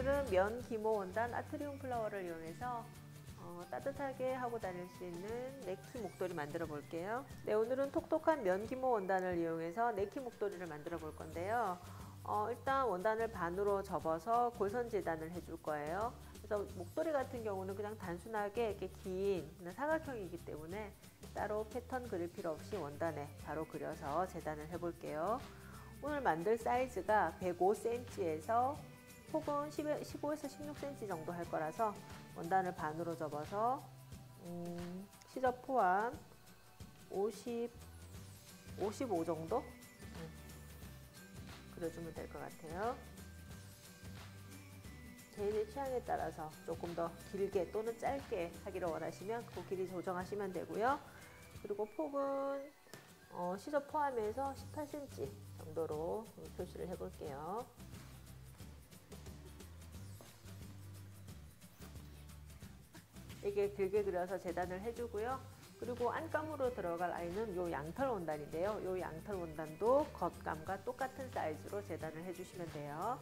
오늘은 면 기모 원단 아트리움 플라워를 이용해서 따뜻하게 하고 다닐 수 있는 네키 목도리 만들어 볼게요. 네, 오늘은 톡톡한 면 기모 원단을 이용해서 네키 목도리를 만들어 볼 건데요. 일단 원단을 반으로 접어서 골선 재단을 해줄 거예요. 그래서 목도리 같은 경우는 그냥 단순하게 이렇게 긴 사각형이기 때문에 따로 패턴 그릴 필요 없이 원단에 바로 그려서 재단을 해 볼게요. 오늘 만들 사이즈가 105cm에서 폭은 15에서 16cm 정도 할 거라서 원단을 반으로 접어서 시접 포함 55 정도 그려주면 될 것 같아요. 개인의 취향에 따라서 조금 더 길게 또는 짧게 하기를 원하시면 그 길이 조정하시면 되고요. 그리고 폭은 시접 포함해서 18cm 정도로 표시를 해 볼게요. 이게 길게 그려서 재단을 해주고요. 그리고 안감으로 들어갈 아이는 요 양털 원단인데요. 요 양털 원단도 겉감과 똑같은 사이즈로 재단을 해주시면 돼요.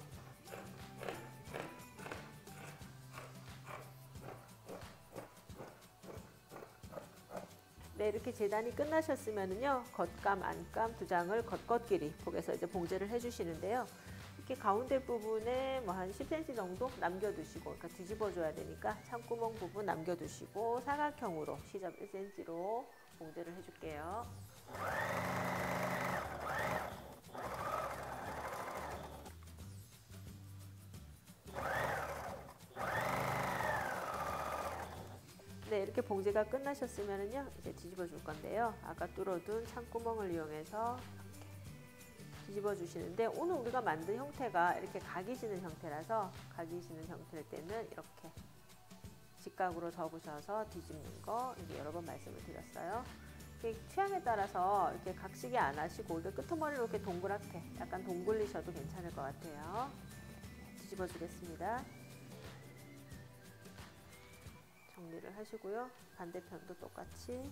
네, 이렇게 재단이 끝나셨으면은요, 겉감, 안감 두 장을 겉겉길이 폭에서 이제 봉제를 해주시는데요. 이렇게 가운데 부분에 뭐 한 10cm 정도 남겨두시고, 그러니까 뒤집어줘야 되니까 창구멍 부분 남겨두시고 사각형으로 시접 1cm로 봉제를 해줄게요. 네, 이렇게 봉제가 끝나셨으면은요, 이제 뒤집어 줄 건데요. 아까 뚫어둔 창구멍을 이용해서 뒤집어 주시는데, 오늘 우리가 만든 형태가 이렇게 각이 지는 형태라서, 각이 지는 형태일 때는 이렇게 직각으로 접으셔서 뒤집는 거 이제 여러 번 말씀을 드렸어요. 취향에 따라서 이렇게 각시기 안 하시고 끄트머리로 이렇게 동그랗게 약간 동굴리셔도 괜찮을 것 같아요. 뒤집어 주겠습니다. 정리를 하시고요. 반대편도 똑같이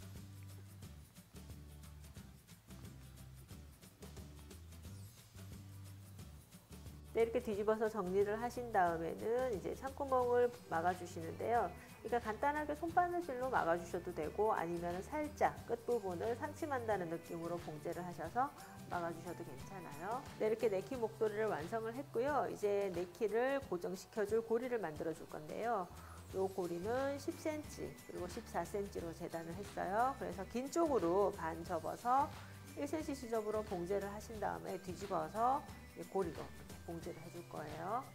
네, 이렇게 뒤집어서 정리를 하신 다음에는 이제 창구멍을 막아 주시는데요. 그러니까 간단하게 손바느질로 막아 주셔도 되고, 아니면 살짝 끝부분을 상침한다는 느낌으로 봉제를 하셔서 막아 주셔도 괜찮아요. 네, 이렇게 네키 목도리를 완성을 했고요. 이제 네키를 고정시켜 줄 고리를 만들어 줄 건데요. 이 고리는 10cm 그리고 14cm로 재단을 했어요. 그래서 긴 쪽으로 반 접어서 1cm 시접으로 봉제를 하신 다음에 뒤집어서 고리로 봉제를 해줄 거예요.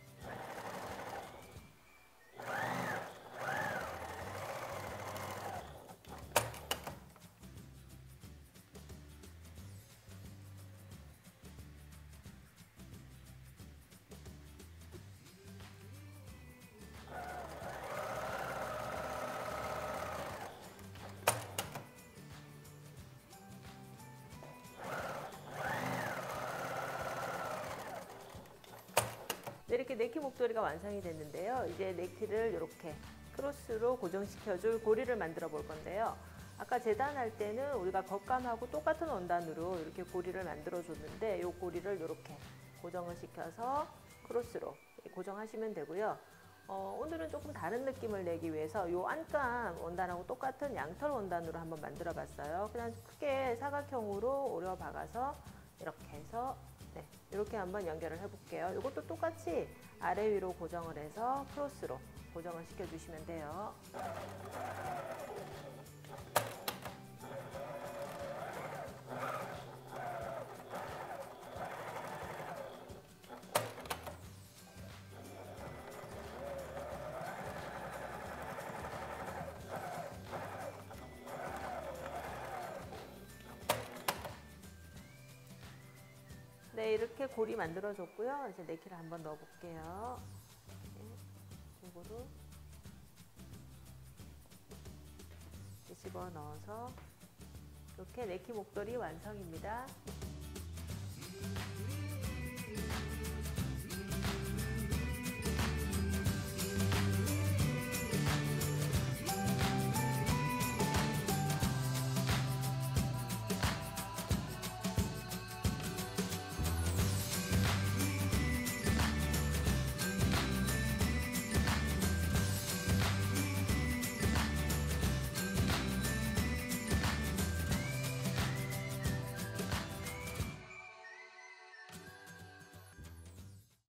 네, 이렇게 네키 목도리가 완성이 됐는데요. 이제 네키를 이렇게 크로스로 고정시켜줄 고리를 만들어 볼 건데요. 아까 재단할 때는 우리가 겉감하고 똑같은 원단으로 이렇게 고리를 만들어 줬는데, 이 고리를 이렇게 고정을 시켜서 크로스로 고정하시면 되고요. 오늘은 조금 다른 느낌을 내기 위해서 이 안감 원단하고 똑같은 양털 원단으로 한번 만들어 봤어요. 그냥 크게 사각형으로 오려 박아서 이렇게 해서 네, 이렇게 한번 연결을 해볼게요. 이것도 똑같이 아래 위로 고정을 해서 크로스로 고정을 시켜주시면 돼요. 네, 이렇게 고리 만들어 줬고요. 이제 네키를 한번 넣어 볼게요. 이거로 집어 넣어서 이렇게 네키 목도리 완성입니다.